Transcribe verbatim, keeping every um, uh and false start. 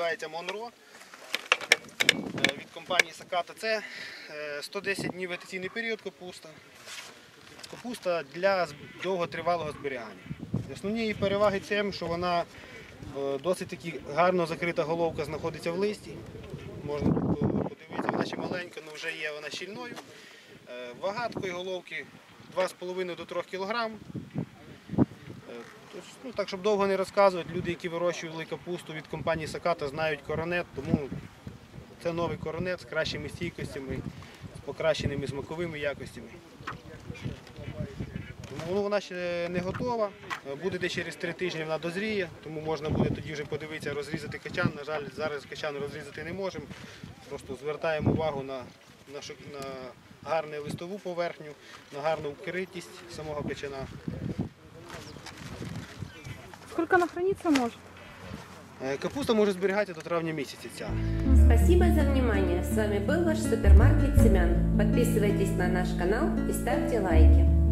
називається Монро від компанії Саката. Це сто десять днів вегетаційний період капуста. Капуста для довготривалого зберігання. Основні її переваги тим, що вона досить таки гарно закрита головка знаходиться в листі. Можна подивитися, вона ще маленька, але вже є вона щільною. Вага такої головки два з половиною до трьох кілограмів. Ну, так, щоб довго не розказувати, люди, які вирощували капусту від компанії Саката, знають коронет, тому це новий коронет з кращими стійкостями, з покращеними смаковими якостями. Тому вона ще не готова, буде десь через три тижні вона дозріє, тому можна буде тоді вже подивитися, розрізати качан. На жаль, зараз качан розрізати не можемо, просто звертаємо увагу на, на, на гарну листову поверхню, на гарну вкритість самого качана. Сколько она храниться может? Капуста може зберігатися до травня місяця ця. Спасибо за внимание. С вами был ваш супермаркет семян. Подписывайтесь на наш канал и ставьте лайки.